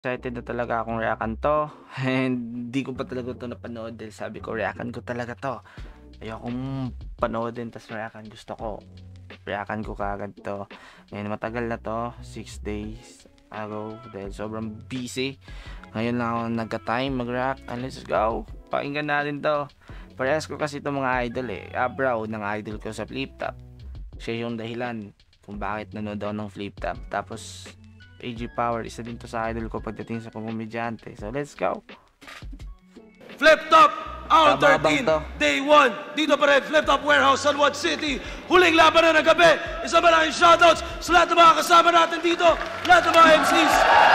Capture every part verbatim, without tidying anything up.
Excited na talaga akong reaction to. And di ko pa talaga to napanood dahil sabi ko reaction ko talaga to. Ayokong panoodin tas reaction. Gusto ko reaction ko kaagad to. Ngayon matagal na to, six days ago dahil sobrang busy. Ngayon lang ako nagka-time mag-react. And let's go. Pakinggan natin to. Parehas ko kasi itong mga idol eh. Abraw ng idol ko sa Flip Top. Siya yung dahilan kung bakit nanood ako ng Flip Top. Tapos A G Power, isa din to sa idol ko pagdating sa pagkomedyante. So let's go. Flip Top, Hour Tababang thirteen, to. Day one. Dito pa rin, Flip Top Warehouse, San Juan City. Huling laban na ng gabi. Isa maraming shoutouts sa lahat ng mga kasama natin dito. Lahat ng mga M Cs.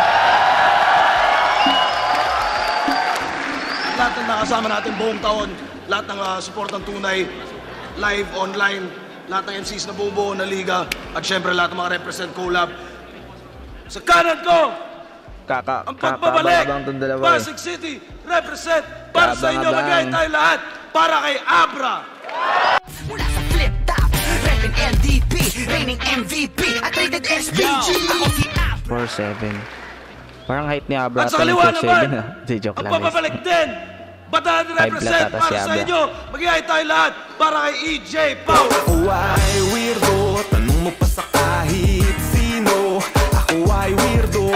Lahat ng nakasama natin buong taon. Lahat ng uh, support ng tunay. Live, online. Lahat ng M Cs na buo-buo na liga. At syempre lahat ng mga represent collab. Sa kanan ko, Kaka, ang pagbabalik, kakabang tong dalawa eh. Pasig City, represent para sa inyo, Kabang-abang. magayay tayo lahat para kay Abra. Mula sa Flip Top, reppin' M D P, reigning M V P, at rated S P G. Ako si Ab. four seven. Parang height ni Abra At sa to ng kaliwa four naman, seven. Di joke ang lang guys. papabalik din, Bataan High blood represent ata si para sa Abra. inyo, magayay tayo lahat para kay E J Pau. Ako ay weirdo, tanong mo pa sa kahit sino. Ako ay weirdo,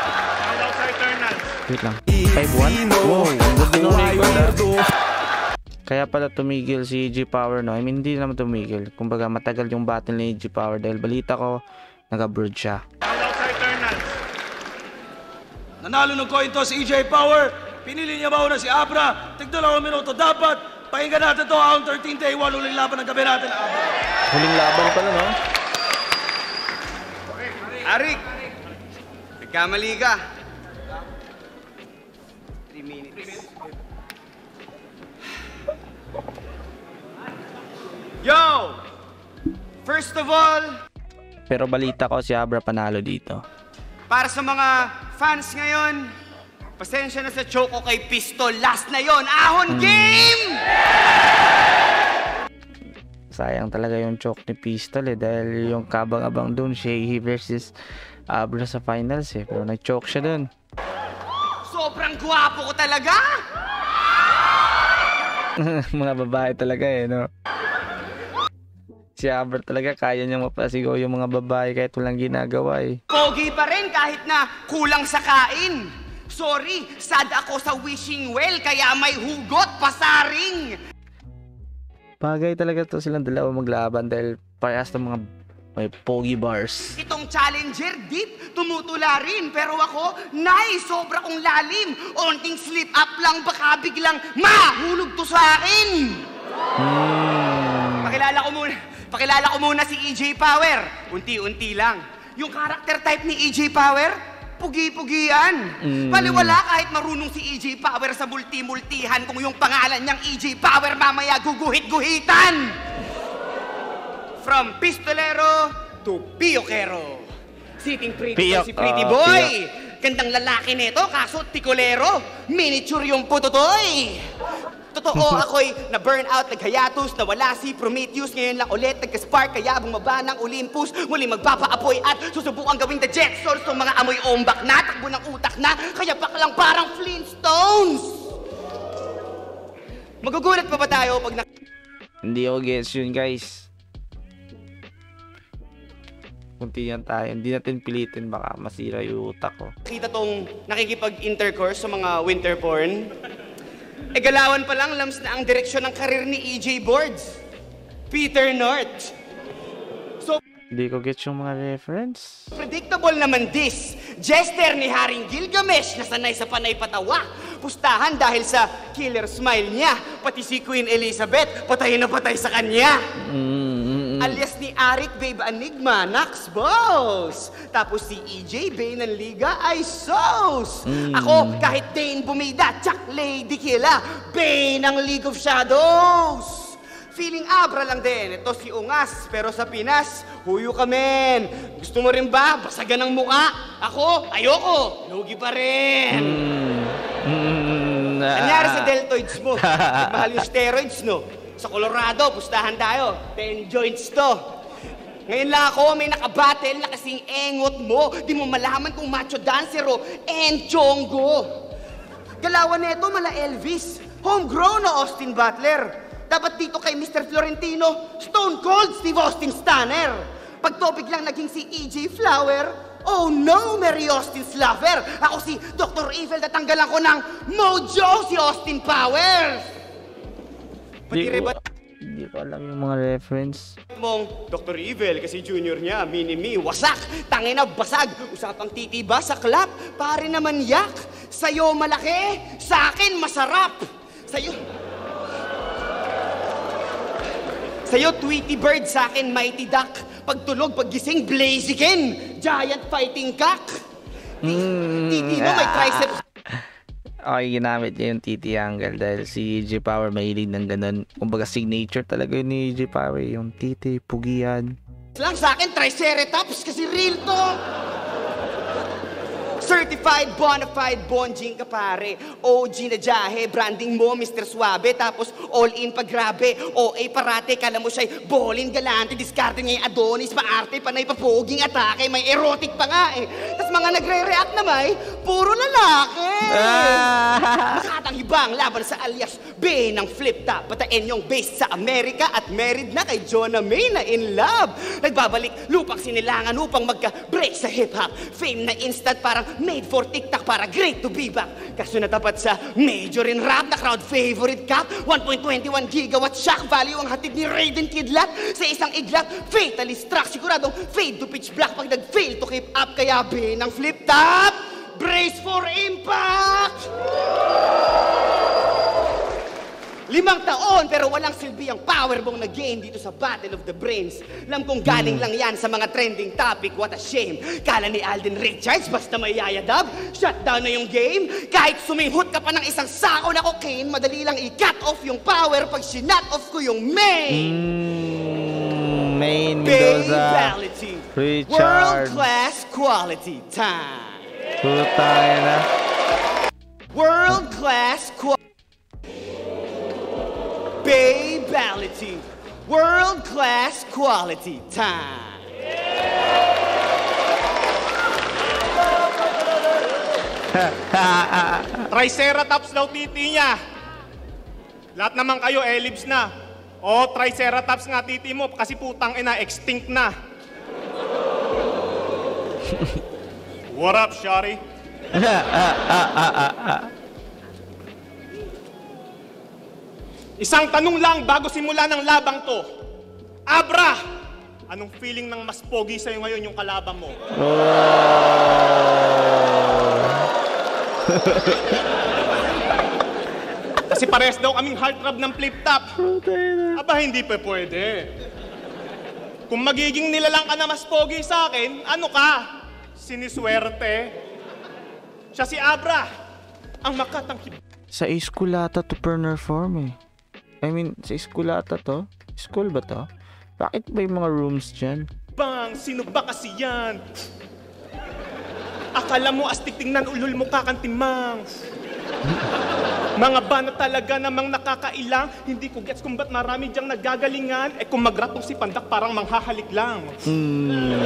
Wait lang. five one? Wow, ang ganda ako ng ay record ah. weirdo. Kaya pala tumigil si A G Power no. I mean hindi naman tumigil. Kumbaga matagal yung battle ni A G Power dahil balita ko nag-abroad siya. Nanalo ng coin toss si E J Power, pinili niya ba una si Abra, tigdalawang minuto dapat. Pakinggan natin to, ang thirteen day one, uling laban ng gabi natin, Abra. Huling laban pala no. Arik, nagkamali ka. three minutes. Yo! First of all, Pero balita ko si Abra panalo dito. para sa mga fans ngayon, pasensya na sa choke ko kay Pistol. Last na yon, ahon game! Sayang talaga yung choke ni Pistol eh dahil yung kabang-abang dun Shehi versus Abra sa finals eh. Pero nag-choke siya dun. Sobrang gwapo ko talaga! Mga babae talaga eh no. Si Abra talaga kaya niyang mapasigaw yung mga babae kahit walang ginagawa eh. Pogi pa rin kahit na kulang sa kain. Sorry, sad ako sa wishing well kaya may hugot pasaring. Bagay talaga to silang dalawa maglaban dahil parehas ng mga may pogi bars. Itong challenger deep, tumutula rin. Pero ako, nay, sobra kong lalim. Onting slip up lang, baka biglang mahulog to sa akin. Hmm. Pakilala ko muna, pakilala ko muna si E J Power. Unti-unti lang. Yung character type ni E J Power, pugi-pugian. Mm. Paliwala kahit marunong si E J Power sa multi-multihan kung yung pangalan niyang E J Power mamaya guguhit-guhitan. From pistolero to piyokero. Sitting pretty Piyok, si pretty oh, boy. piyok. Gandang lalaki nito kaso tikolero. Miniature yung putotoy. Totoo ako'y na-burnout, naghayatus, nawala si Prometheus. Ngayon lang ulit, nagka-spark, kaya bumaba ng Olympus. Muli magpapaapoy at susubukan gawing the Jetsons. Itong mga amoy ombak na, takbo ng utak na, kaya lang parang Flintstones. Magugulat pa ba tayo pag nak... Hindi ako gets yun guys. Kunti yan tayo. Hindi natin pilitin baka masira yung utak ko. Nakita tong nakikipag-intercourse sa mga winter porn. E galawan pa lang, lams na ang direksyon ng karir ni E J Boards. Peter North. So, Hindi ko gets yung mga reference. predictable naman this. Jester ni Haring Gilgamesh na sanay sa panay patawa. Pustahan dahil sa killer smile niya. Pati si Queen Elizabeth, patay na patay sa kanya. Mm, mm, mm. Alias ni Arik Babe Enigma, Nax Boss. Tapos si E J Bay ng Liga ay Sos. Ako, kahit Dane Bumida, Chuck Lady Killa, Bay ng League of Shadows. Feeling Abra lang din. Ito si Ungas, pero sa Pinas, huyo ka men. Gusto mo rin ba? Basagan ng muka. Ako, ayoko. Lugi pa rin. Mm, Anyari sa ah. deltoids mo. Mahal yung steroids, no? Sa Colorado, pustahan tayo. Ten joints to. Ngayon lang ako may nakabattle na kasing engot mo. Di mo malaman kung macho dancer o enchongo. Galawan neto mala Elvis. Homegrown na Austin Butler. Dapat dito kay Mister Florentino, Stone Cold Steve Austin Stunner. Pag topic lang naging si E J Flower, oh no, Mary Austin's lover. Ako si Doctor Evil, tatanggalan ko ng mojo si Austin Powers. Di Pati ko, ba di ko alam yung mga reference. mong Doctor Evil kasi junior niya, mini-me, wasak, tangina, basag, usapang titiba sa klap, pare naman yak, sa'yo malaki, sa akin masarap, sa'yo, sa'yo Tweety Bird, sa akin Mighty Duck, pagtulog, paggising, Blaziken, giant fighting cock, Mm, titi mo may triceps. Okay, ginamit niya yung T T angle dahil si E J Power mahilig ng ganun. Kumbaga signature talaga yun ni E J Power, yung T T, pugian. Lang sa akin, Triceratops kasi real to. Certified Bonafide Bonjing ka pare. O G na jahe, branding mo Mister Suave. Tapos all in pag grabe. O A parate, kala mo siya'y ballin galante. Discarte niya yung Adonis, maarte, panay papuging atake. May erotic pa nga eh. Tapos mga nagre-react na may, puro lalaki. Nakatang hibang laban sa alias B ng flip top. Patain yung based sa Amerika at married na kay Jonah May na in love. Nagbabalik lupang sinilangan upang magka-break sa hip-hop. Fame na instant parang made for TikTok para great to be back. Kaso natapat sa major in rap na crowd favorite cap. one point two one gigawatt shock value ang hatid ni Raiden Kidlat sa isang iglat. Fatally struck, siguradong fade to pitch black pag nag-fail to keep up. Kaya B ng flip top, brace for impact! Limang taon pero walang silbi ang powerbomb na game dito sa Battle of the Brains. Alam kong galing lang yan sa mga trending topic, what a shame. Kala ni Alden Richards basta may yayadab, shutdown na yung game. Kahit suminghot ka pa ng isang sako na cocaine, madali lang i-cut off yung power pag sinut off ko yung main. Mm, main Bay Mendoza, Reality, Richard. world-class quality time. Putay na. World-class quality. Babality, world-class quality time. Triceratops daw titi niya. Lahat naman kayo, ellipse na. O, Triceratops nga titi mo kasi putang ina, extinct na. What up, Shari? Isang tanong lang bago simula ng labang to. Abra! Anong feeling ng mas pogi sa'yo ngayon yung kalaban mo? Kasi pares daw kaming heartthrob ng flip-top. Aba, hindi pa pwede. Kung magiging nilalang ka na mas pogi sa akin, ano ka? Siniswerte. Siya si Abra, ang makatangkib. Sa school ata to perform eh. I mean, sa school ata to? School ba to? Bakit ba yung mga rooms dyan? Bang, sino ba kasi yan? Akala mo astig tingnan ulol mo kakantimang. Mga bana talaga namang nakakailang. Hindi ko gets kung ba't marami diyang nagagalingan. Eh kung magratong si Pandak parang manghahalik lang. Hmm.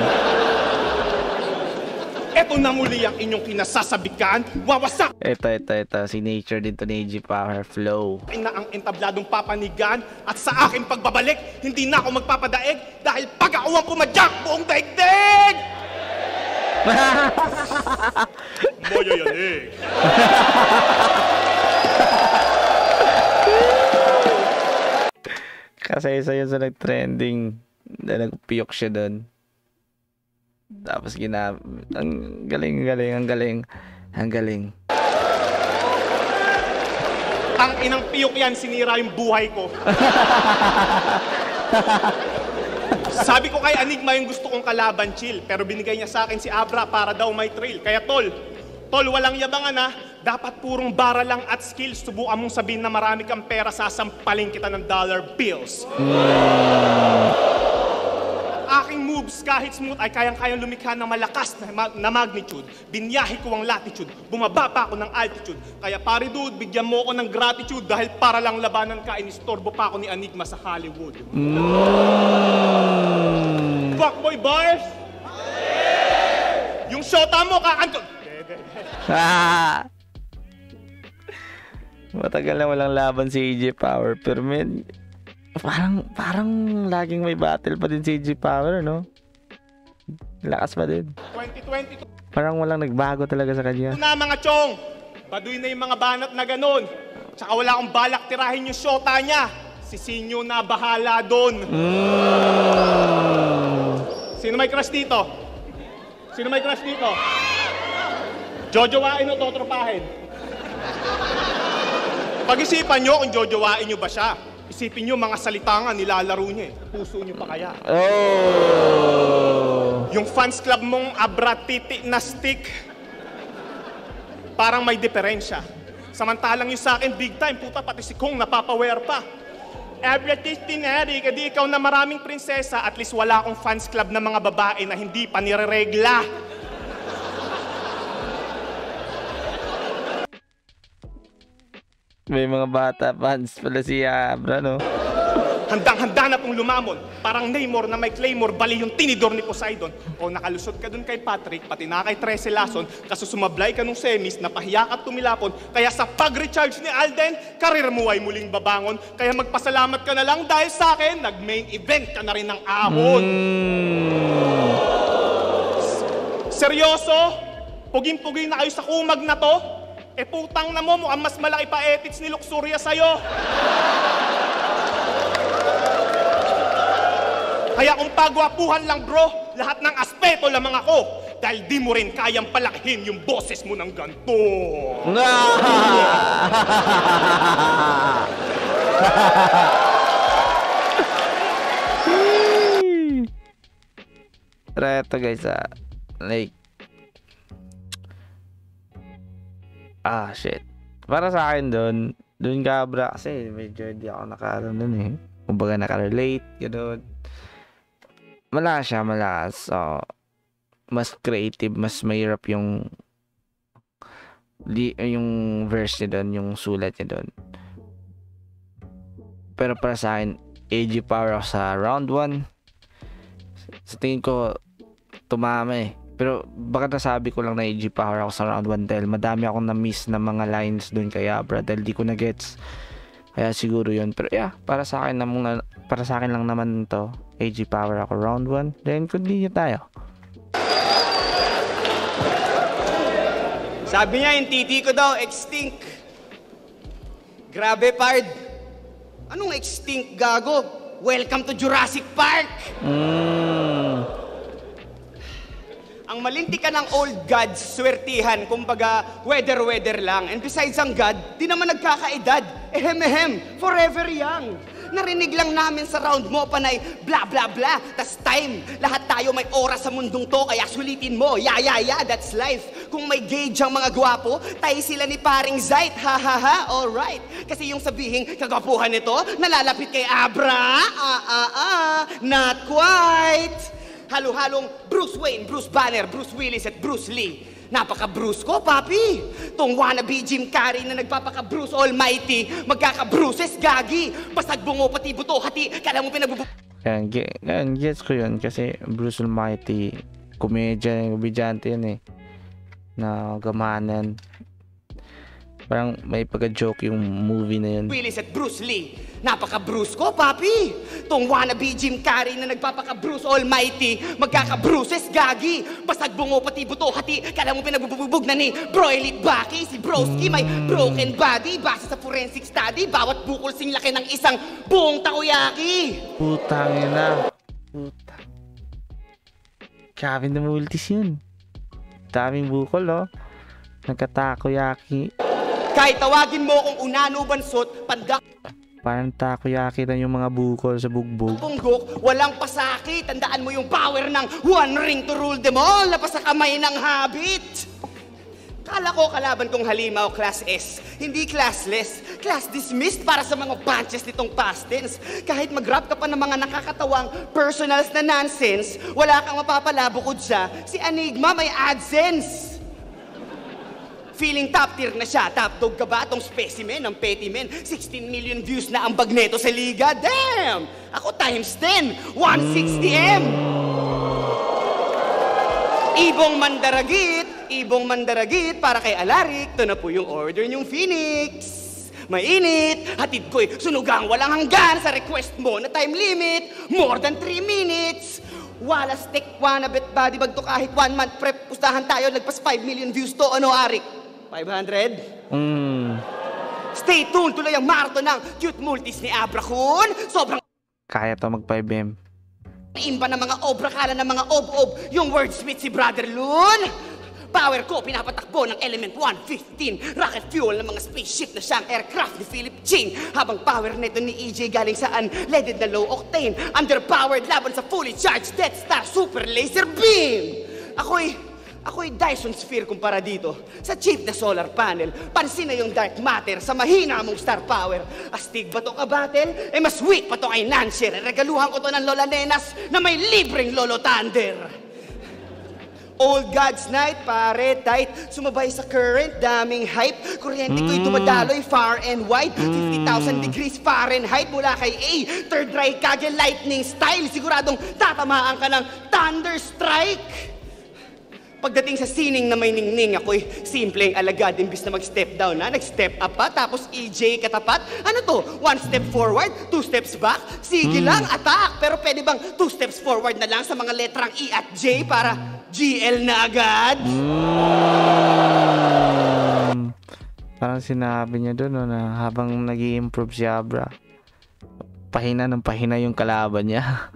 Eto na muli ang inyong kinasasabikan. Wawasak! Ito, ito, ito. Signature din to ni E J Power Flow. Na ang entabladong papanigan at sa aking pagbabalik, hindi na ako magpapadaig dahil pag-aawang pumadyak buong daigdig! Moyo yan eh. Kasi isa yun sa nag-trending na nagpiyok siya doon. Tapos ginab... Ang galing, galing, ang galing. Ang galing. Tang inang piyok yan, sinira yung buhay ko. Sabi ko kay Enigma yung gusto kong kalaban, chill. Pero binigay niya sa akin si Abra para daw may trail. Kaya tol, tol, walang yabangan ha. Dapat purong bara lang at skills. Subukan mong sabihin na marami kang pera, sasampaling kita ng dollar bills. Mm. Aking moves kahit smooth ay kayang-kayang lumikha ng malakas na, ma- na magnitude. Binyahe ko ang latitude, bumaba pa ako ng altitude. Kaya pare dude, bigyan mo ako ng gratitude dahil para lang labanan ka, inistorbo pa ako ni Enigma sa Hollywood. Mm. Fuckboy bars? Yung shota mo, kakanto... Ah! Matagal na walang laban si A J Power, pero men, parang, parang laging may battle pa din si A J Power, no? Lakas pa din. twenty twenty-two Parang walang nagbago talaga sa kanya. na mga chong. Baduy na yung mga banat na ganun. Tsaka wala akong balak tirahin yung shota niya. Si Sinyo na bahala doon. Mm. Sino may crush dito? Sino may crush dito? Jojowain o totropahin? Pag-isipan nyo kung jojowain nyo ba siya. Isipin nyo mga salita nga nilalaro niya eh. Puso nyo pa kaya? Oh! Yung fans club mong abra-titi na stick, parang may diferensya. Samantalang yung sa akin, big time, puta, pati si Kong napapawear pa. Abra-titi na, di ka di ikaw na maraming prinsesa, at least wala akong fans club na mga babae na hindi pa nireregla. May mga bata fans pala si Abra, no? Handang-handa na pong lumamon. Parang Namor na may Claymore, bali yung tinidor ni Poseidon. O nakalusot ka dun kay Patrick, pati na kay Trece Lason, kaso sumablay ka nung semis, napahiya ka at tumilapon. Kaya sa pag-recharge ni Alden, karir mo ay muling babangon. Kaya magpasalamat ka na lang dahil sa akin, nag-main event ka na rin ng ahon. Mm. Seryoso? Puging-puging na kayo sa kumag na to? Eh putang na mo, mukhang mas malaki pa ethics ni Luxuria sa'yo. Kaya kung pagwapuhan lang bro, lahat ng aspeto lamang ako. Dahil di mo rin kayang palakihin yung boses mo ng ganto. Reto guys, ah. Like, ah, shit. Para sa akin doon, doon ka, Abra, kasi medyo hindi ako nakaroon doon eh. Kumbaga nakarelate, gano'n. Malakas siya, malakas. So, mas creative, mas mahirap yung di, yung verse niya doon, yung sulat niya doon. Pero para sa akin, A G Power ako sa round one. Sa tingin ko, tumama eh. Pero baka nasabi ko lang na A G Power ako sa round one dahil madami akong na-miss na mga lines doon kay Abra dahil di ko na-gets. Kaya siguro yun. Pero yeah, para sa akin, namang, para sa akin lang naman to, A G Power ako round one. Then continue tayo. Sabi niya, yung titi ko daw, extinct. Grabe, pard. Anong extinct, gago? Welcome to Jurassic Park! Mm. Ang malinti ka ng old gods, swertihan, kumbaga, weather-weather lang. And besides ang god, di naman nagkakaedad. Ehem-ehem, forever young. Narinig lang namin sa round mo, panay, bla bla bla, tas time. Lahat tayo may oras sa mundong to, kaya sulitin mo. Yeah, yeah, yeah, that's life. Kung may gauge ang mga gwapo, tayo sila ni paring Zait. Ha, ha, ha, alright. Kasi yung sabihin, kagwapuhan nito, nalalapit kay Abra. Ah, ah, ah, not quite. Halo-halong Bruce Wayne, Bruce Banner, Bruce Willis at Bruce Lee. Napaka-Bruce ko, papi. Tong wannabe Jim Carrey na nagpapaka-Bruce Almighty, magkaka-Bruces, gagi. Basag bungo, pati buto, hati, kala mo pinagbubu... Yan, yan, gets ko yun kasi Bruce Almighty, komedya, komedyante yun eh. Na gamanan. Parang may pagka-joke yung movie na yun. Willis at Bruce Lee. Napaka-Bruce ko, papi. Tong wannabe Jim Carrey na nagpapaka-Bruce Almighty, magkaka-Bruces, gagi. Basag bungo, pati buto, hati, kala mo pinagbububog na ni Bro Elite Baki. Si Broski may broken body. Base sa forensic study, bawat bukol sing laki ng isang buong takoyaki. Putang ina. Puta. Kevin the Multis yun. Daming bukol, oh. Nagka-takoyaki. Kahit tawagin mo kung unano bansot, pandak... Parang takoyaki na yung mga bukol sa bugbog. Punggok, walang pasakit. Tandaan mo yung power ng one ring to rule them all. Lapas sa kamay ng habit. Kala ko kalaban kong halimaw, class S. Hindi classless. Class dismissed para sa mga bunches nitong past tense. Kahit mag-rap ka pa ng mga nakakatawang personals na nonsense, wala kang mapapala bukod sa si Enigma may AdSense. Feeling top tier na siya. Top dog ka ba tong specimen ng petty men? sixteen million views na ang bag neto sa liga. Damn! Ako times ten. one sixty M! Ibong Mandaragit, Ibong Mandaragit, para kay Alaric, ito na po yung order niyong Phoenix. Mainit, hatid ko'y sunugang walang hanggan sa request mo na time limit, more than three minutes. Wala stick, wanna bet body bag to kahit one month prep, pustahan tayo, nagpas five million views to, ano Arik? five hundred? Mm. Stay tuned, tuloy ang marathon ng cute multis ni Abra Kun. Sobrang Kaya to mag five M. imba ng mga obra, kala ng mga ob-ob, yung wordsmith si Brother Loon. Power ko, pinapatakbo ng Element one fifteen. Rocket fuel ng mga spaceship na siyang aircraft ni Philip Ching. Habang power nito ni E J galing saan? Leaded na low octane. Underpowered laban sa fully charged Death Star Super Laser Beam. Ako'y, ako'y Dyson Sphere kumpara dito. Sa cheap na solar panel, pansin na yung dark matter sa mahina mong star power. Astig ba to ka battle? Eh mas weak pa to kay Nancy. Regaluhan ko to ng Lola Nenas na may libreng Lolo Thunder. Old God's Night, pare, tight. Sumabay sa current, daming hype. Kuryente ko'y dumadaloy far and wide. fifty thousand degrees Fahrenheit mula kay A. Third eye kage lightning style. Siguradong tatamaan ka ng thunder strike. Pagdating sa sining na may ningning, ako'y simpleng alagad. Imbis na mag-step down na, nag-step up pa. Tapos E J katapat. Ano to? One step forward, two steps back? Sige lang, attack. Pero pwede bang two steps forward na lang sa mga letrang E at J para G L na agad? Mm. Parang sinabi niya doon no, na habang nag-i-improve si Abra, pahina ng pahina yung kalaban niya.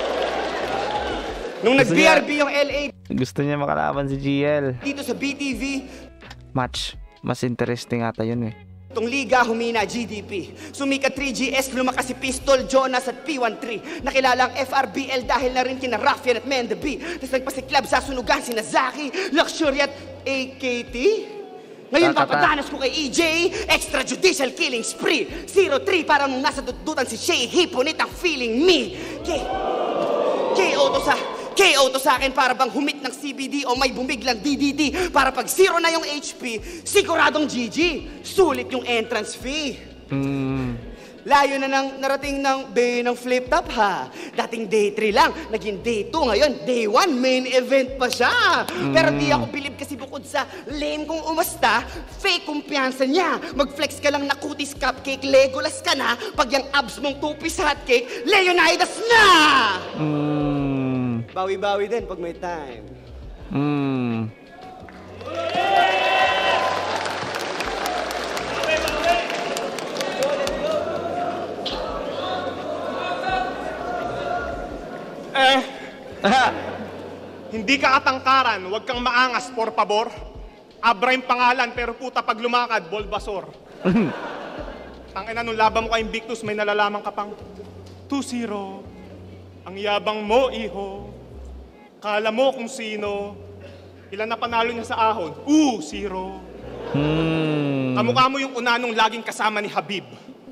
Nung Gusto nag-B R B niya- yung L A Gusto niya makalaban si G L. dito sa B T V, Match. Mas interesting ata yun eh. itong liga humina G D P. Sumikat three G S, lumakas si Pistol, Jonas at P thirteen. Nakilala ang F R B L dahil na rin kina Raffian at Mendabi. Tapos nagpasiklab sa sunugan si Nazaki, Luxury at A K T. Ngayon Kakata. papadanas ko kay E J, extrajudicial killing spree. zero three para nung nasa dudutan si Shay, hiponit ang feeling me. K K O to sa K O to sa akin para bang humit ng C B D o may bumiglang D D T. Para pag zero na yung H P, siguradong G G. Sulit yung entrance fee. Mm. Layo na nang narating ng bay ng flip top ha. Dating day three lang, naging day two. Ngayon, day one, main event pa siya. Pero di ako bilib kasi bukod sa lame kong umasta, fake kumpiyansa niya. Mag-flex ka lang na kutis cupcake, Legolas ka na. Pag yung abs mong two-piece hotcake, Leonidas na! Mm. Bawi-bawi din pag may time. Mm. Eh, hindi ka katangkaran, huwag kang maangas, por pabor. Abra yung pangalan, pero puta pag lumakad, Bulbasaur. Tangina, nung laban mo kay Invictus, may nalalaman ka pang two zero. Ang yabang mo, iho. Kala mo kung sino. Ilan na panalo niya sa ahon? Uh, zero. Mm. Kamukha mo yung una nung laging kasama ni Habib.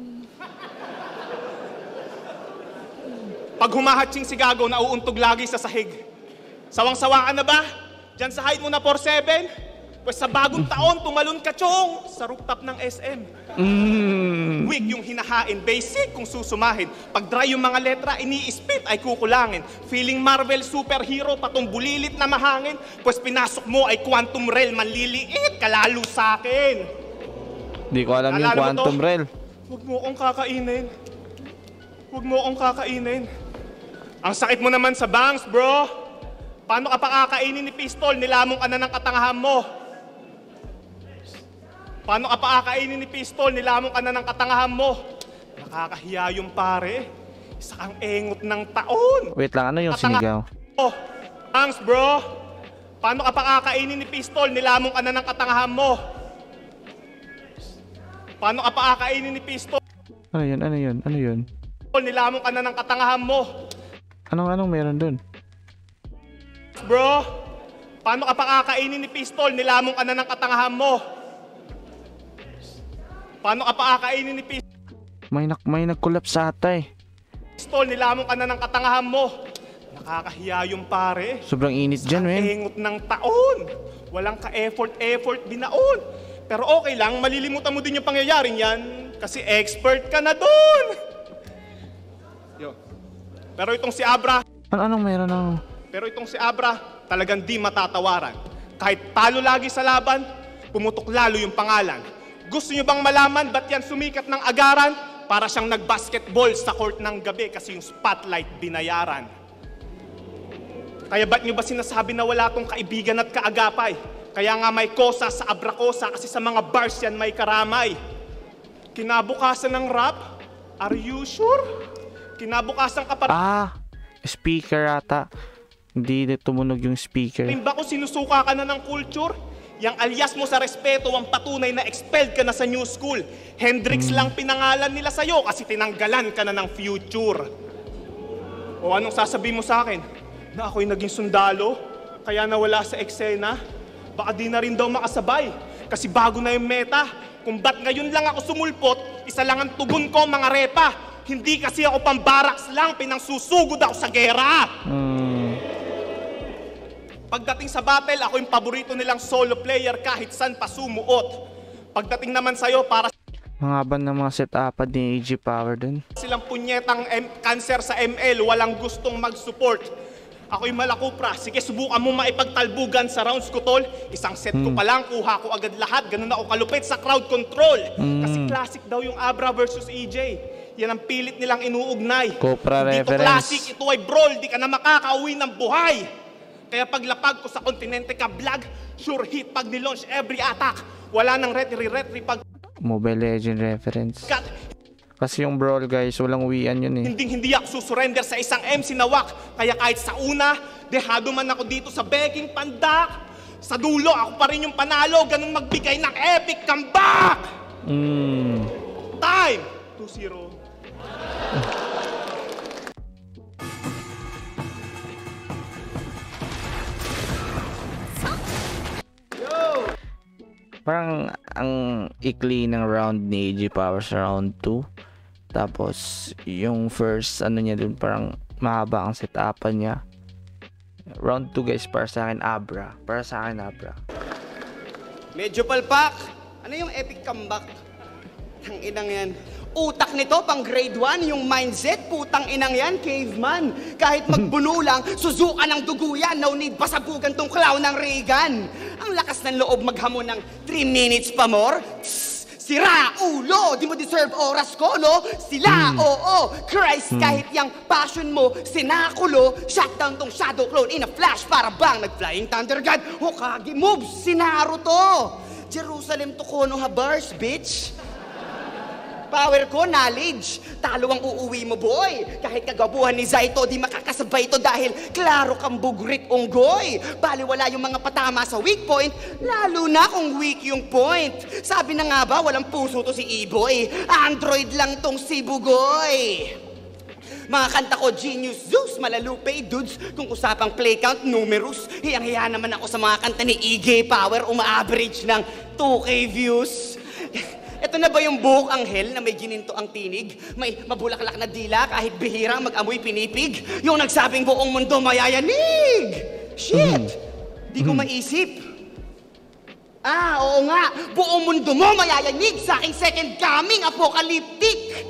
Pag humahatsing si Gago, nauuntog lagi sa sahig. Sawang-sawa ka na ba? Diyan sa height mo na four seven? Pues sa bagong taon, tumalon ka, chong, sa rooftop ng S M. Mm. Weak yung hinahain, basic kung susumahin. Pag dry yung mga letra, ini-spit ay kukulangin. Feeling Marvel superhero, patong bulilit na mahangin. Pues pinasok mo ay quantum realm, manliliit, kalalo sa akin. Di ko alam yung Alala mo quantum to? realm. Huwag mo akong kakainin. Huwag mo akong kakainin. Ang sakit mo naman sa bangs, bro. Paano ka pa kakainin ni Pistol? Nilamong ka na ng katangahan mo. Paano ka pa kakainin ni Pistol? Nilamong ka na ng katangahan mo. Nakakahiya yung pare. Isa kang engot ng taon. Wait lang, ano yung Katanga- sinigaw? Oh, bangs, bro. Paano ka pa kakainin ni Pistol? Nilamong ka na ng katangahan mo. Paano ka pa kakainin ni Pistol? Ano yun, ano yun, ano yun? Nilamong ka na ng katangahan mo. Anong anong meron dun? Bro, paano ka pa kakainin ni Pistol? Nilamong ka na ng katangahan mo. Paano ka pa kakainin ni Pistol? May, nak may nag-collapse ata eh. Nilamong ka na ng katangahan mo. Nakakahiya yung pare. Sobrang init dyan, men. Engot ng taon. Walang ka-effort-effort binaon. Pero okay lang, malilimutan mo din yung pangyayaring yan. Kasi expert ka na dun. Yo. Pero itong si Abra, Ano anong meron ng... pero itong si Abra, talagang di matatawaran. Kahit talo lagi sa laban, pumutok lalo yung pangalan. Gusto nyo bang malaman ba't yan sumikat ng agaran? Para siyang nag-basketball sa court ng gabi kasi yung spotlight binayaran. Kaya ba't nyo ba sinasabi na wala tong kaibigan at kaagapay? Kaya nga may kosa sa abrakosa kasi sa mga bars yan may karamay. Kinabukasan ng rap? Are you sure? Kinabukasan ka pa... Ah, speaker ata. Hindi tumunog yung speaker. Rin ba kung sinusuka ka na ng culture? Yang alias mo sa respeto ang patunay na expelled ka na sa new school. Hendrix hmm. lang pinangalan nila sa'yo kasi tinanggalan ka na ng future. O anong sasabihin mo sa akin? Na ako'y naging sundalo? Kaya nawala sa eksena? Baka di na rin daw makasabay. Kasi bago na yung meta. Kung ba't ngayon lang ako sumulpot, isa lang ang tugon ko mga repa. Hindi kasi ako pambaraks lang, pinangsusugod ako sa gera. Hmm. Pagdating sa battle, ako yung paborito nilang solo player kahit saan pa sumuot. Pagdating naman sa'yo, para mga ba ng mga set-upan ni A J Power dun? silang punyetang M- cancer sa M L, walang gustong mag-support. Ako yung malakupra, sige subukan mo maipagtalbugan sa rounds ko tol. Isang set ko pa lang, kuha ko agad lahat, ganun ako kalupit sa crowd control. Kasi classic daw yung Abra versus E J. Yan ang pilit nilang inuugnay. Copra Hindi to reference. classic, ito ay brawl, di ka na makakauwi ng buhay. Kaya paglapag ko sa kontinente ka vlog, sure hit pag nilaunch every attack. Wala nang retry-retry pag... Mobile Legend reference. cut. Kasi yung brawl guys, walang uwian yun eh. Hindi hindi ako susurrender sa isang M C na wak. Kaya kahit sa una, dehado man ako dito sa begging pandak. Sa dulo, ako pa rin yung panalo. Ganun magbigay ng epic comeback. Mm. Time! two zero. Parang ang ikli ng round ni A J Power sa round two. Tapos yung first ano niya dun parang mahaba ang setupan niya. Round two guys para sa akin Abra. Para sa akin Abra. Medyo palpak. Ano yung epic comeback? Tang inang yan. Utak nito pang grade one, yung mindset, putang inang yan, caveman. Kahit magbuno lang, suzukan ng dugo yan, no need pasabugan tong clown ng Reagan. Ang lakas ng loob maghamon ng three minutes pa more. Tss, sira, ulo, di mo deserve oras ko, no? Sila, oo, oh, oh. Christ, kahit yung passion mo, sinakulo, shutdown tong shadow clone in a flash, para bang nag-flying thunder god, Hokage moves, sinaro to. Jerusalem to Konoha bars, bitch. Power ko, knowledge. Talo ang uuwi mo, boy. Kahit kagabuhan ni Zaito, di makakasabay ito dahil klaro kang bugrit unggoy. Baliwala yung mga patama sa weak point, lalo na kung weak yung point. Sabi na nga ba, walang puso to si E-boy. Android lang tong si Bugoy. Mga kanta ko, Genius Zeus, Malalupe, dudes. Kung usapang play count, numerous. Hiyang-hiya naman ako sa mga kanta ni E J Power, uma-average ng two K views. Ito na ba yung buhok anghel na may gininto ang tinig? May mabulaklak na dila kahit bihira mag-amoy pinipig? Yung nagsabing buong mundo mayayanig! Shit! Di ko maisip. Ah, oo nga! Buong mundo mo mayayanig sa aking second coming, apocalyptic!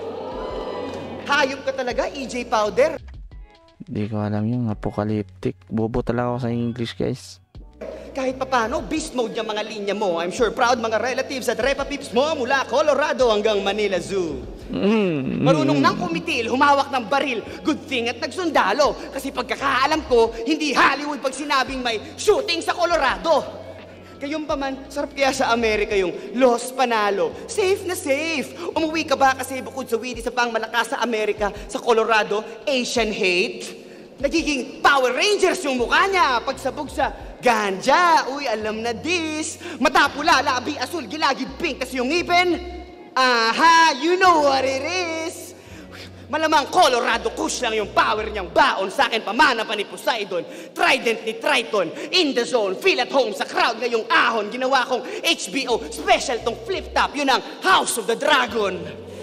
Hayop ka talaga, E J Powder. Di ko alam yung apocalyptic. Bobo talaga ako sa English guys. Kahit papano, beast mode yung mga linya mo. I'm sure proud mga relatives at repa peeps mo mula Colorado hanggang Manila Zoo. Mm, Marunong nang kumitil, humawak ng baril. Good thing at nagsundalo. Kasi pagkakaalam ko, hindi Hollywood pag sinabing may shooting sa Colorado. Kayong pa man, sarap kaya sa Amerika yung lost panalo. Safe na safe. Umuwi ka ba kasi bukod sa witty sa pang malakas sa Amerika, sa Colorado, Asian hate? Nagiging Power Rangers yung mukha niya pagsabog sa ganja. Uy, alam na this. Mata pula, labi asul, gilagid pink, tas yung ngipin. Aha, you know what it is. Malamang Colorado kush lang yung power niyang baon. Sa akin pamana pa ni Poseidon, trident ni Triton. In the zone, feel at home sa crowd ngayong ahon. Ginawa kong H B O special tong flip top. Yun ang House of the Dragon.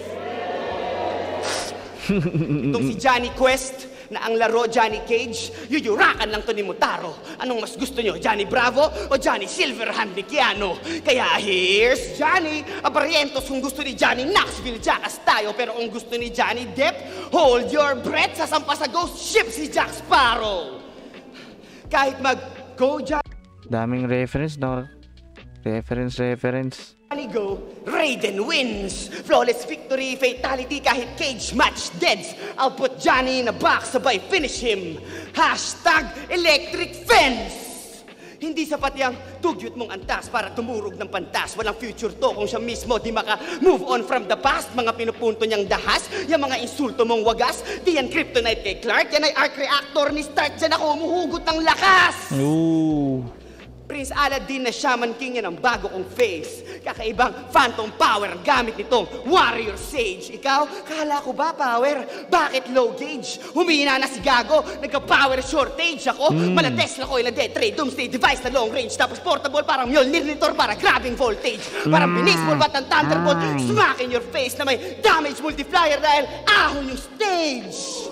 Itong si Johnny Quest na ang laro Johnny Cage, yuyurakan lang to ni Mutaro. Anong mas gusto nyo, Johnny Bravo o Johnny Silverhand Liquiano? Kaya here's Johnny. Abarientos kung gusto ni Johnny Knoxville, Jackass tayo. Pero kung gusto ni Johnny Depp, hold your breath, sasampa sa ghost ship si Jack Sparrow. kahit mag-go Daming reference, no? Reference, reference. Johnny go, Raiden wins. Flawless victory, fatality kahit cage match deads. I'll put Johnny in a box sabay finish him. Hashtag electric fence. Hindi sapat yung tugyot mong antas para tumurog ng pantas. Walang future to kung siya mismo di maka-move on from the past. Mga pinupunto niyang dahas, yung mga insulto mong wagas. Di yan kryptonite kay Clark, yan ay arc reactor ni Stark. Diyan ako umuhugot ng lakas. Ooh. Prince Aladdin na Shaman King yan ang bago kong face. Kakaibang phantom power ang gamit nitong warrior sage. Ikaw, kala ko ba power? Bakit low gauge? Humina na si Gago, nagka-power shortage ako. Mm. Mala Tesla ko ila trade doomsday device na long range. Tapos portable parang Mjolnir Nitor para grabbing voltage. Parang Mm. baseball bat ng Thunderbolt. Mm. Smack in your face na may damage multiplier dahil ahon yung stage.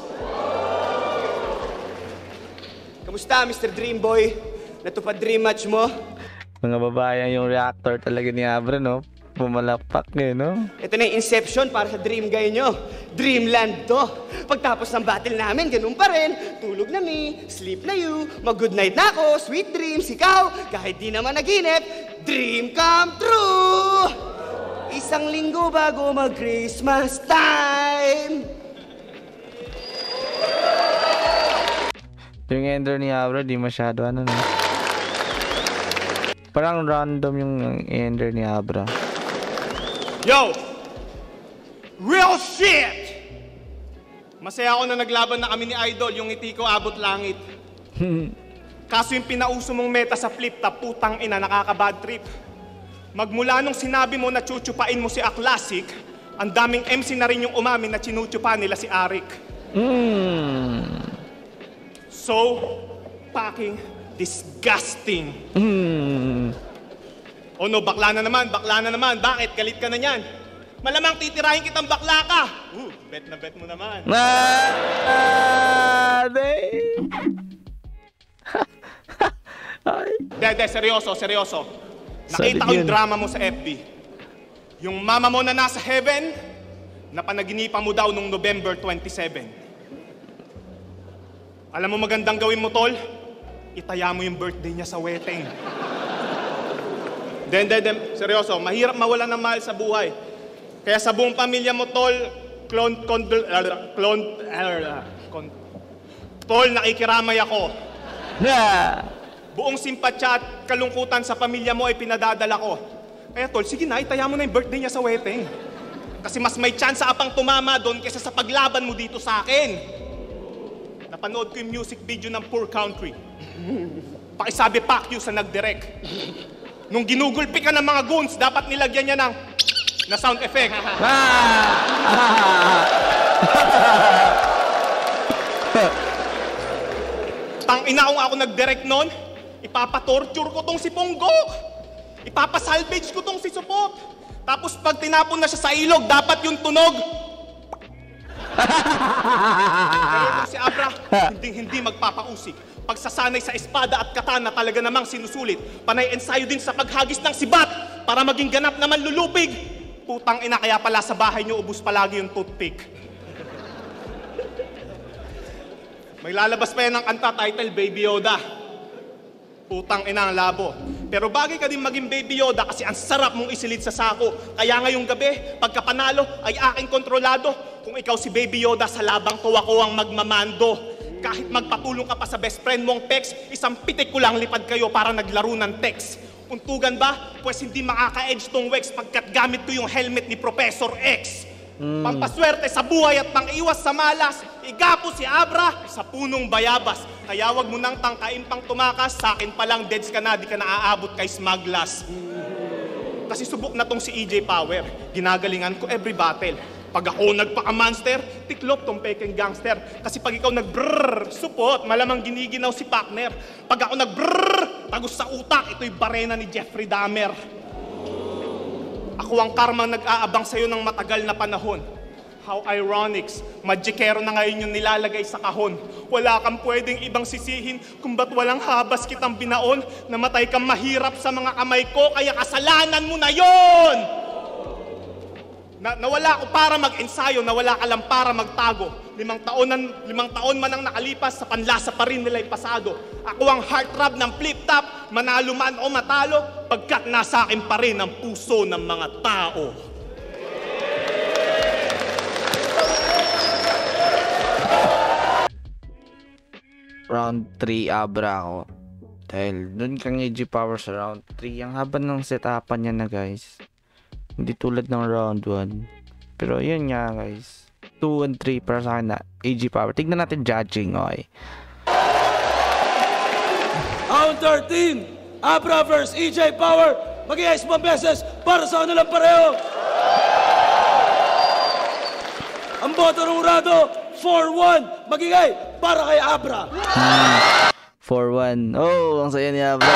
Kamusta, Mister Dreamboy? Natupad dream match mo? Mga babae yung reactor talaga ni Abra, no? Pumalakpak eh, no? Ito na yung Inception para sa dream guy nyo. Dreamland to. Pagtapos ng battle namin, ganun pa rin. Tulog na me, sleep na you, mag-good night na ako, sweet dreams, ikaw. Kahit di naman naginip, dream come true. Isang linggo bago mag-Christmas time. Yung ender ni Abra, di masyado ano, no? Parang random yung ender ni Abra. Yo! Real shit! Masaya ako na naglaban na kami ni Idol, yung ngiti ko abot langit. Kaso yung pinauso mong meta sa flip top, putang ina, nakaka-bad trip. Magmula nung sinabi mo na chuchupain mo si A-Classic, ang daming M C na rin yung umamin na chinuchupa nila si Arik. Mm. So, fucking disgusting. Mm. Oh no, bakla na naman, bakla na naman. Bakit? Galit ka na niyan. Malamang titirahin kitang bakla ka. Uh, bet na bet mo naman. Ah, Dede, seryoso, seryoso. Solid Nakita ko yung yun. drama mo sa F B. Yung mama mo na nasa heaven, napanaginipan mo daw nung November twenty-seven. Alam mo magandang gawin mo, tol? Itaya mo yung birthday niya sa wedding. Den, den, den, seryoso, mahirap mawalan ng mahal sa buhay. Kaya sa buong pamilya mo, tol, clone, condol, uh, clone, uh, con, tol, nakikiramay ako. Yeah. Buong simpatsya at kalungkutan sa pamilya mo ay pinadadala ko. Kaya tol, sige na, itaya mo na yung birthday niya sa wedding. Kasi mas may chance apang tumama doon kaysa sa paglaban mo dito sa akin. Napanood ko yung music video ng Poor Country. Pakisabi Pacquiao sa nag-direct. Nung ginugulpi ka ng mga goons, dapat nilagyan niya ng na sound effect. Tangina kung ako nag-direct nun, ipapatorture ko tong si Ponggok. Ipapasalvage ko tong si Supot. Tapos pag tinapon na siya sa ilog, dapat yung tunog. Kaya si Abra, hindi-hindi magpapausik. Pagsasanay sa espada at katana talaga namang sinusulit. Panay ensayo din sa paghagis ng sibat para maging ganap naman lulupig. Putang ina, kaya pala sa bahay niyo ubus palagi yung toothpick. May lalabas pa yan ng kanta title, Baby Yoda. Putang ina ang labo. Pero bagay ka din maging Baby Yoda kasi ang sarap mong isilid sa sako. Kaya ngayong gabi, pagkapanalo ay aking kontrolado. Kung ikaw si Baby Yoda, sa labang to ako ang magmamando. Kahit magpatulong ka pa sa best friend mong Tex, isang pitik ko lang lipad kayo para naglaro ng Tex. Untugan ba? Pues hindi makaka-edge tong Wex pagkat gamit ko yung helmet ni Professor X. Mm. Pampaswerte sa buhay at pang-iwas sa malas, igapo si Abra sa punong bayabas. Kaya wag mo nang tangkain pang tumakas, sa akin palang deads ka na, di ka naaabot kay Smaglas. Kasi subok na tong si E J Power, ginagalingan ko every battle. Pag ako nagpaka-monster, tiklop tong peking gangster. Kasi pag ikaw nag-brrrr, supot, malamang giniginaw si partner. Pag ako nag-brrrr, tagus sa utak, ito'y barena ni Jeffrey Dahmer. Ako ang karmang nag-aabang sa'yo ng matagal na panahon. How ironic, magikero na ngayon yung nilalagay sa kahon. Wala kang pwedeng ibang sisihin kung ba't walang habas kitang binaon. Namatay kang mahirap sa mga kamay ko, kaya kasalanan mo na yon! Na, nawala ako para mag-ensayo, nawala ka lang para magtago. Limang taon, nan, limang taon man ang nakalipas, sa panlasa pa rin nila'y pasado. Ako ang heartthrob ng flip-top, manalo man o matalo, pagkat nasa akin pa rin ang puso ng mga tao. Round three Abra ako. Dahil dun kang A G Power sa round three. Ang haba ng setapan niya na guys. Hindi tulad ng round one. Pero yun nga guys. two and three para sa akin na A G Power. Tignan natin judging. Okay. Round thirteen, Abra versus E J Power. Mag-iayos mga beses para sa kanilang pareho. Ang boto ng urado, four one. Magigay para kay Abra. Hmm. four one. Oh, ang saya ni Abra.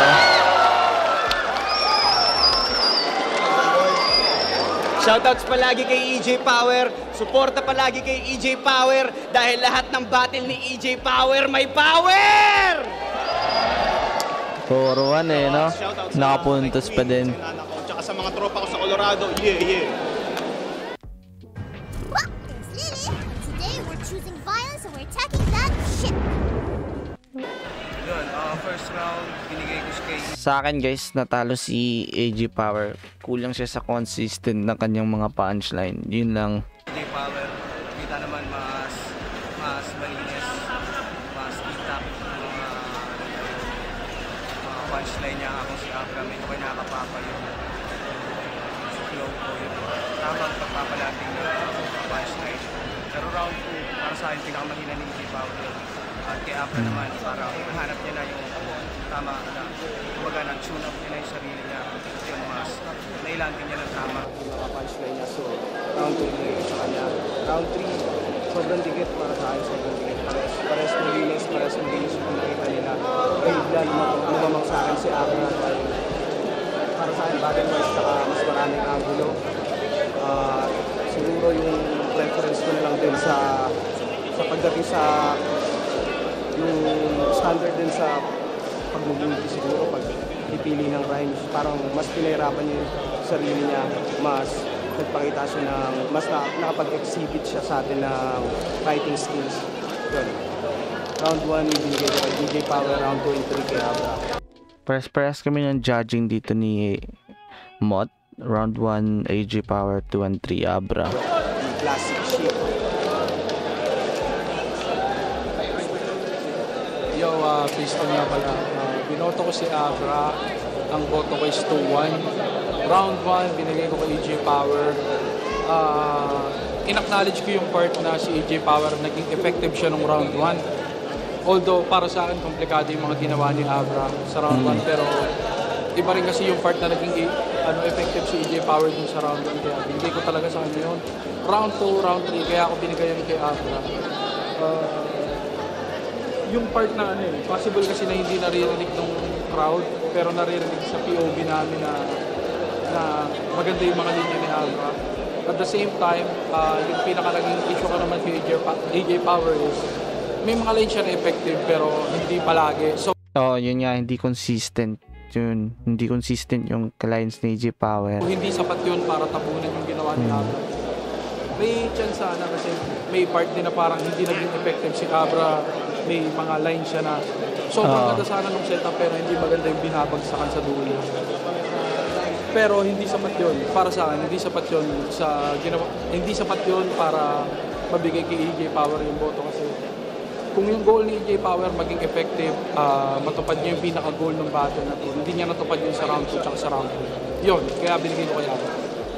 Shoutouts palagi kay E J Power. Suporta palagi kay E J Power dahil lahat ng battle ni E J Power may power! four one eh, no? Shoutouts sa Nakapuntos pa din. sa inana ko, tsaka sa mga tropa ko sa Colorado. Yeah, yeah. Well, there's Lily. Today we're choosing violence and we're attacking that ship. Yun, uh, first round, binigay ko kay Sa akin guys, natalo si A G Power. Kulang siya sa consistent ng kanyang mga punchline. Yun lang. E J Power. Kita naman mas mas malinis, mas kita yung mga mga punchline niya. Ako si Abra, medyo kayo nakakapapa yung flow ko, yung tamang pagpapalating na punchline. Pero round two, para sa akin, pinakamahina ni E J Power. At kay Abra naman, para hanap niya na yung tama na kumbaga nag-tune up niya na yung sarili niya. Yung mas nailantin niya ng tama. Yung mga punchline niya, so round two binigay sa kanya. Round three, sobrang dikit para sa akin, sobrang dikit. Pares, pares malinis, pares malinis yung nakita nila. Kaya bigla lumamang sa akin si Abra. Para sa akin, battle wise, saka mas maraming angulo. Uh, siguro yung preference ko na lang din sa sa pagdating sa yung standard din sa pag-movie siguro, pag pipili ng rhymes, parang mas pinahirapan niya yung sarili niya, mas nagpakita siya ng, mas na, nakapag-exhibit siya sa atin ng fighting skills. Yun. Round one, binigay ko kay E J Power, round two and three kay Abra. Pares-pares kami ng judging dito ni Mot. Round one, A J Power, two and three, Abra. Yung classic shit. Yo, uh, based on nga pala, uh, binoto ko si Abra, ang boto ko is two one. Round one, binigay ko kay E J Power. Uh, in-acknowledge ko yung part na si E J Power, naging effective siya nung round one. Although, para sa akin, komplikado yung mga ginawa ni Abra sa round one. Pero, iba rin kasi yung part na naging ano, effective si E J Power dun sa round one. Kaya binigay ko talaga sa kanya yun. Round two, round three, kaya ako binigay yun kay Abra. Uh, yung part na ano eh, possible kasi na hindi naririnig ng crowd, pero naririnig sa P O V namin na, na maganda yung mga linya ni Abra. At the same time, uh, yung pinakalaging issue ko naman kay A J Power is, may mga lines siya na effective pero hindi palagi. So, oh, yun nga, hindi consistent. Yun, hindi consistent yung lines ni E J Power. Hindi sapat yun para tapunin yung ginawa ni Hmm. Abra. May chance sana kasi may part din na parang hindi naging effective si Abra. May mga lines siya na sobrang Ah. ganda sana nung setup pero hindi maganda yung binabagsakan sa dulo. Pero hindi sapat yun. Para sa akin, hindi sapat yun sa ginawa, hindi sapat yun para mabigay kay E J Power yung boto kasi kung yung goal ni E J Power maging effective, uh, matupad niya yung pinaka-goal ng battle na to. Hindi niya natupad yun sa round two at sa round three. Yun, kaya binigay ko kay Abra.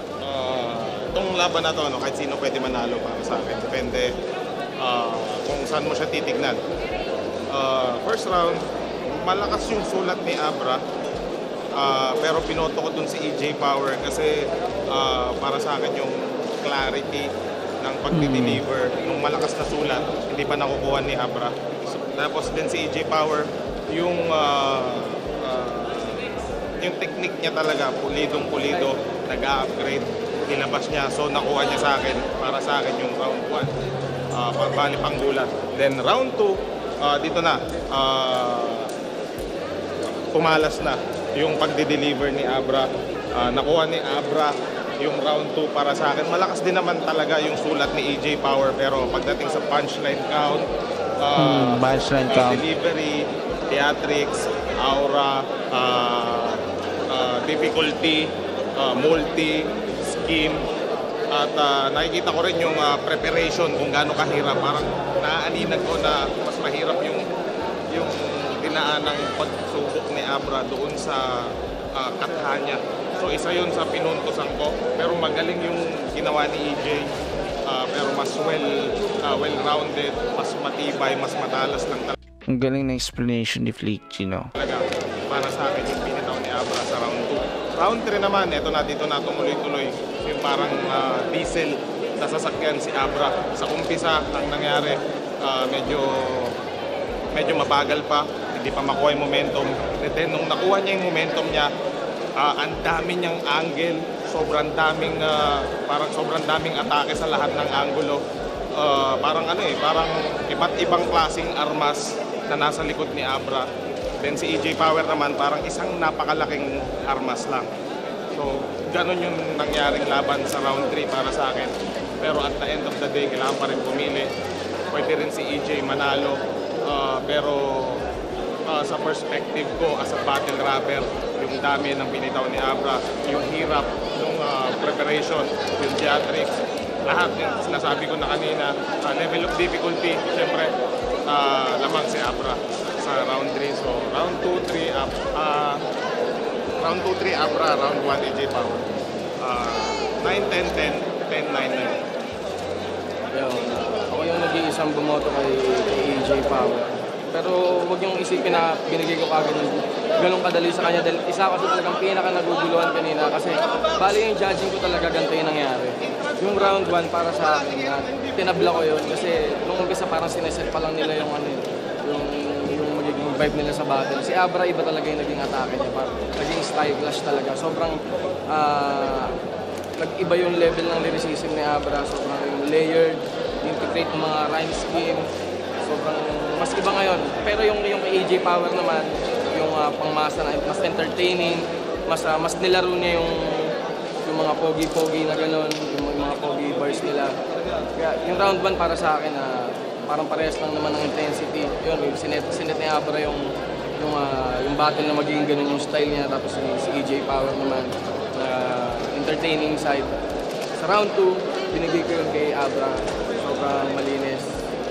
Itong laban na to, no, kahit sino pwede manalo para sa akin. Depende uh, kung saan mo siya titignan. Uh, first round, malakas yung sulat ni Abra. Uh, pero pinoto ko dun si E J Power kasi uh, para sa akin yung clarity ng pag-deliver, yung malakas na sulat, hindi pa nakukuha ni Abra. So, tapos din si E J Power, yung uh, uh, yung technique niya talaga, pulidong-pulido, nag-upgrade, nilabas niya, so nakuha niya sa akin, para sa akin yung round one, uh, bali panggulat. Then round two, uh, dito na, uh, pumalas na yung pagde-deliver ni Abra. Ah, nakuha ni Abra yung round two para sa akin. Malakas din naman talaga yung sulat ni E J Power, pero pagdating sa punchline count, uh, Hmm, punchline uh, count. delivery, theatrics, aura, uh, uh, difficulty, uh, multi, scheme, at uh, nakikita ko rin yung uh, preparation kung gaano kahirap. Parang naaaninag ko na mas mahirap yung yung dinaan ng pagsubok ni Abra doon sa uh, katha niya. So isa yun sa pinuntusan ko, pero magaling yung ginawa ni E J, uh, pero mas well uh, well-rounded, mas matibay, mas matalas lang talaga. Ang galing na explanation ni Flick, no? Talaga, para sa akin yung pinitaw ni Abra sa round two. Round three naman, eto na dito na tumuloy-tuloy. Yung parang uh, diesel sa sasakyan si Abra. Sa umpisa, ang nangyari, uh, medyo medyo mabagal pa, hindi pa makuha yung momentum. And then, nung nakuha niya yung momentum niya, uh, ang dami niyang angle, sobrang daming, uh, parang sobrang daming atake sa lahat ng anggulo. Uh, parang ano eh, parang iba't ibang klaseng armas na nasa likod ni Abra. Then si E J Power naman, parang isang napakalaking armas lang. So, ganun yung nangyaring laban sa round three para sa akin. Pero at the end of the day, kailangan pa rin pumili. Pwede rin si E J manalo. Uh, pero uh, sa perspective ko as a battle rapper, yung dami ng pinitaw ni Abra, yung hirap ng uh, preparation, yung theatrics, lahat yung sinasabi ko na kanina, uh, level of difficulty, syempre, uh, lamang si Abra sa round three. So, round two, three, up, uh, round two, three, Abra, round one, E J Power. Uh, nine, ten, ten, ten, nine, nine. Yo, ako yung nag-iisang bumoto kay, kay E J Power. Pero wag yung isipin na binigay ko kagad ng ganun kadali sa kanya. Dahil isa kasi talagang pinaka naguguluhan kanina. Kasi bali yung judging ko talaga ganito yung nangyari. Yung round one para sa akin, na tinabla ko yun. Kasi nung umpisa parang sineset pa lang nila yung ano yun, yung, yung magiging vibe nila sa battle. Si Abra iba talaga yung naging atake niya. Parang naging style clash talaga. Sobrang uh, nag-iba yung level ng lyricism ni Abra. Sobrang yung layered, integrate ng mga rhyme scheme. Sobrang mas iba ngayon. Pero yung yung E J Power naman, yung uh, pangmasa na mas entertaining, mas uh, mas nilaro niya yung yung mga pogi-pogi na gano'n, yung, yung mga pogi bars nila. Kaya yung round one para sa akin, uh, parang parehas lang naman ng intensity. Yun, yung sinet, sinet ni Abra yung yung uh, yung battle na magiging gano'n yung style niya, tapos yung, si E J Power naman, uh, entertaining side. Sa round two, binigay ko yun kay Abra. Sobrang malinis.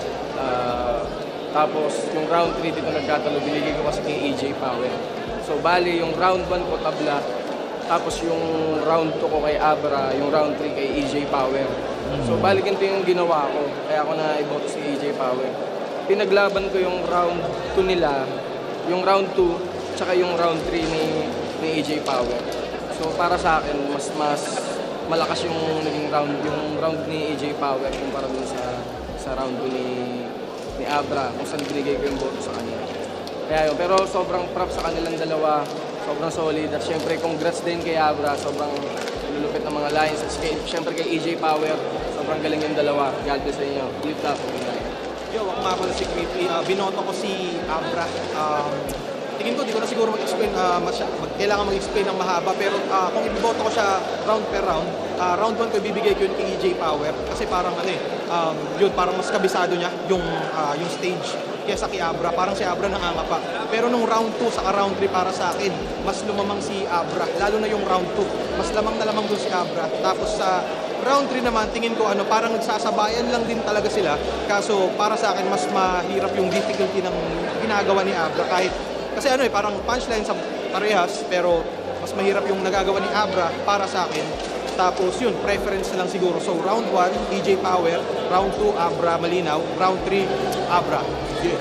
Uh, tapos yung round three dito nagkatalo, binigay ko kasi kay E J Power. So bali yung round one ko tabla, tapos yung round two ko kay Abra, yung round three kay E J Power. So bali ganito yung ginawa ko, kaya ako na iboto si E J Power. Pinaglaban ko yung round two nila, yung round two, tsaka yung round three ni, ni E J Power. So para sa akin, mas mas malakas yung naging round, yung round ni E J Power kumpara dun sa sa round two ni ni Abra, kung saan binigay ko yung boto sa kanila. Kaya yun, pero sobrang props sa kanilang dalawa, sobrang solid. At syempre, congrats din kay Abra, sobrang lulupit ng mga lines. At syempre kay E J Power, sobrang galing yung dalawa. God bless sa inyo. Lift up. Yo, ako nga pala si Creepy. Uh, binoto ko si Abra. Um, tingin ko, di ko na siguro mag-explain, uh, masya, mag, kailangan mag-explain ng mahaba. Pero uh, kung iboto ko siya round per round, uh, round one ko ibibigay ko yun kay E J Power. Kasi parang ano eh, um, yun, parang mas kabisado niya yung, uh, yung stage kesa kay Abra. Parang si Abra nanganga pa. Pero nung round two saka round three para sa akin, mas lumamang si Abra. Lalo na yung round two. Mas lamang na lamang dun si Abra. Tapos sa round three naman, tingin ko ano, parang nagsasabayan lang din talaga sila. Kaso para sa akin, mas mahirap yung difficulty ng ginagawa ni Abra. Kahit, kasi ano eh, parang punchline sa parehas, pero mas mahirap yung nagagawa ni Abra para sa akin. Tapos yun, preference na lang siguro. So round one, E J Power. Round two, Abra Malinaw. Round three, Abra. Yeah.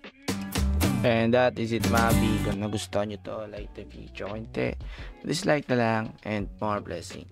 And that is it, Mabi. Kung nagustuhan nyo to, like the video. Kung hindi, dislike na lang and more blessing.